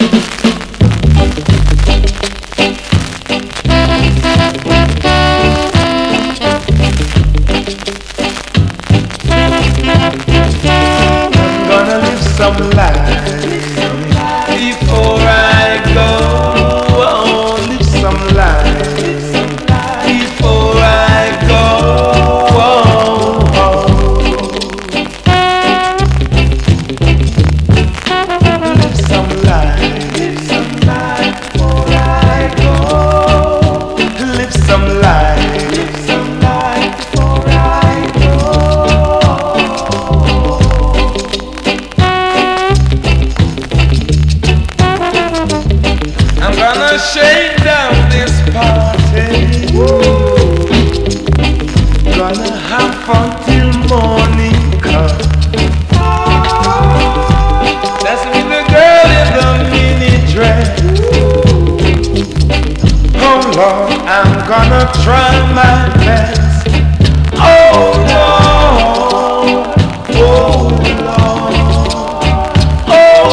Some life before I go. Oh, live some life before I go. Live some life before I go. Live some life before I go. I'm gonna shake down this party. Woo. Gonna have fun till morning come. That's with the girl in the mini dress. Oh Lord, I'm gonna try my best. Oh Lord, oh Lord, oh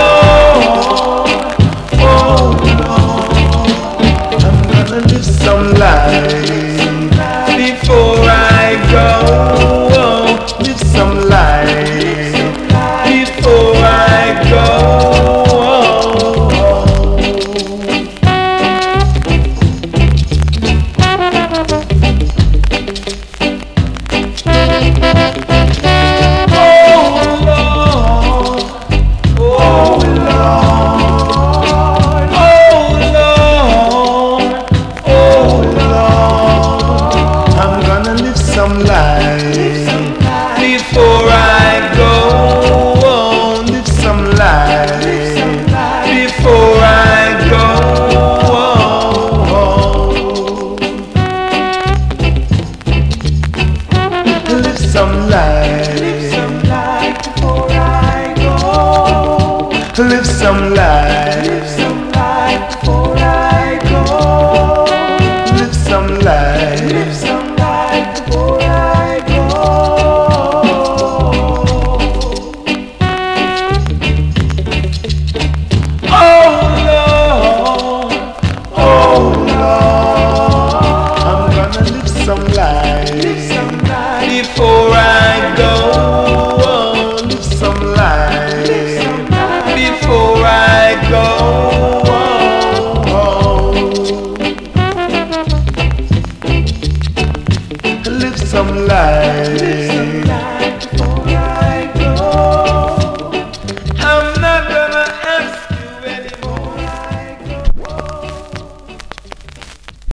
Lord. Live some life before I go. Live some life before I go. Oh Lord, oh Lord, oh Lord. I'm gonna live some life before I go. Live some life before I go. Live some life before I go. Live some life before I go. Live some life before I go. Oh Lord, oh Lord, I'm gonna live some life before I go. Live some life before I go.